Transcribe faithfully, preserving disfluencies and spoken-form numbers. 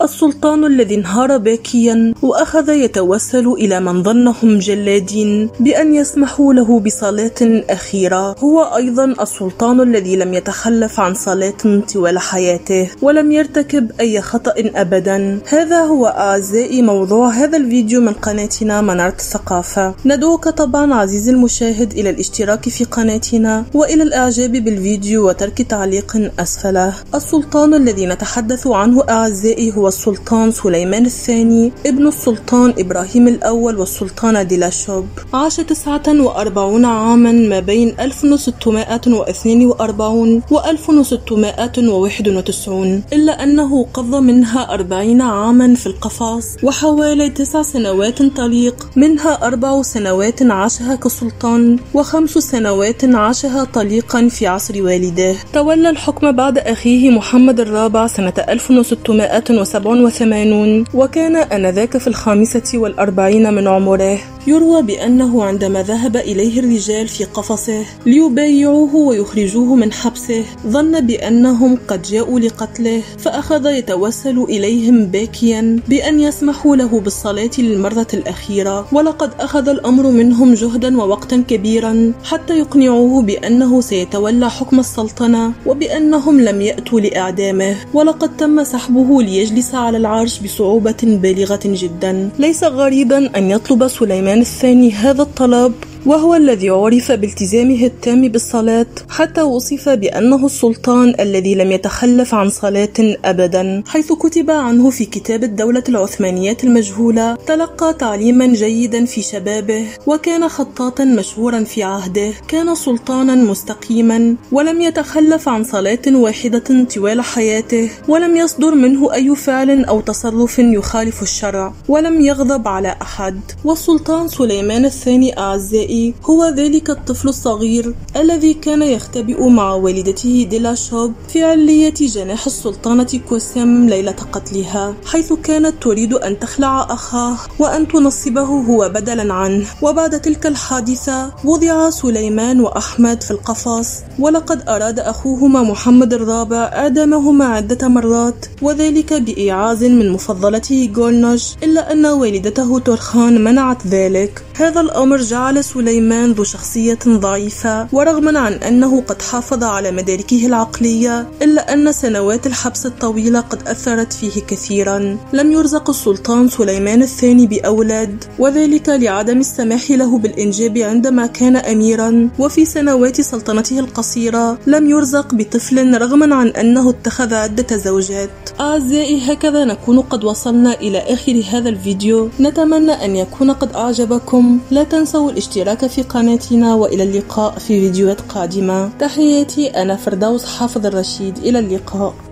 السلطان الذي انهار باكيا وأخذ يتوسل إلى من ظنهم جلادين بأن يسمحوا له بصلاة أخيرة هو أيضا السلطان الذي لم يتخلف عن صلاة طوال حياته ولم يرتكب أي خطأ أبدا. هذا هو أعزائي موضوع هذا الفيديو من قناتنا منارة الثقافة. ندعوك طبعا عزيزي المشاهد إلى الاشتراك في قناتنا وإلى الإعجاب بالفيديو وترك تعليق أسفله. السلطان الذي نتحدث عنه أعزائي هو السلطان سليمان الثاني ابن السلطان إبراهيم الأول والسلطانة ديلاشوب. عاش تسعة وأربعين عاما ما بين ألف وستمائة واثنين وأربعين و ألف وستمائة وواحد وتسعين، إلا أنه قضى منها أربعين عاما في القفص وحوالي تسع سنوات طليق، منها أربع سنوات عاشها كسلطان وخمس سنوات عاشها طليقا في عصر والده. تولى الحكم بعد أخيه محمد الرابع سنة ألف وستمائة وسبعة وثمانين وكان آنذاك في الخامسة والأربعين من عمره. يروى بأنه عندما ذهب إليه الرجال في قفصه ليبايعوه ويخرجوه من حبسه ظن بأنهم قد جاءوا لقتله، فأخذ يتوسل إليهم باكيا بأن يسمحوا له بالصلاة للمرة الأخيرة، ولقد أخذ الأمر منهم جهدا ووقتا كبيرا حتى يقنعوه بأنه سيتولى حكم السلطنة وبأنهم لم يأتوا لإعدامه، ولقد تم سحبه ليجلس على العرش بصعوبة بالغة جدا. ليس غريبا أن يطلب سليمان الثاني هذا الطلب، وهو الذي عرف بالتزامه التام بالصلاة حتى وصف بأنه السلطان الذي لم يتخلف عن صلاة أبدا، حيث كتب عنه في كتاب الدولة العثمانية المجهولة. تلقى تعليما جيدا في شبابه وكان خطاطا مشهورا في عهده، كان سلطانا مستقيما ولم يتخلف عن صلاة واحدة طوال حياته، ولم يصدر منه أي فعل أو تصرف يخالف الشرع، ولم يغضب على أحد. والسلطان سليمان الثاني أعزائي هو ذلك الطفل الصغير الذي كان يختبئ مع والدته ديلاشوب في علية جناح السلطانة كوسم ليلة قتلها، حيث كانت تريد أن تخلع أخاه وأن تنصبه هو بدلا عنه. وبعد تلك الحادثة وضع سليمان وأحمد في القفص، ولقد أراد أخوهما محمد الرابع إعدامهما عدة مرات، وذلك بإيعاز من مفضلته جولنوش، إلا أن والدته تورخان منعت ذلك. هذا الأمر جعل سليمان ذو شخصية ضعيفة، ورغما عن أنه قد حافظ على مداركه العقلية إلا أن سنوات الحبس الطويلة قد أثرت فيه كثيرا. لم يرزق السلطان سليمان الثاني بأولاد، وذلك لعدم السماح له بالإنجاب عندما كان أميرا، وفي سنوات سلطنته القصيرة لم يرزق بطفل رغما عن أنه اتخذ عدة زوجات. أعزائي هكذا نكون قد وصلنا إلى آخر هذا الفيديو، نتمنى أن يكون قد أعجبكم. لا تنسوا الاشتراك في قناتنا، وإلى اللقاء في فيديوهات قادمة. تحياتي، أنا فردوس حافظ الرشيد، إلى اللقاء.